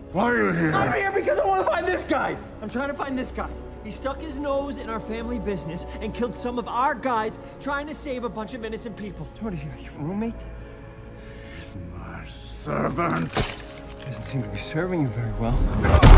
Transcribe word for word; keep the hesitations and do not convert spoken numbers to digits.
Why are you here? I'm here because I want to find this guy. I'm trying to find this guy. He stuck his nose in our family business and killed some of our guys trying to save a bunch of innocent people. So what is he, your roommate? He's my servant. Doesn't seem to be serving you very well.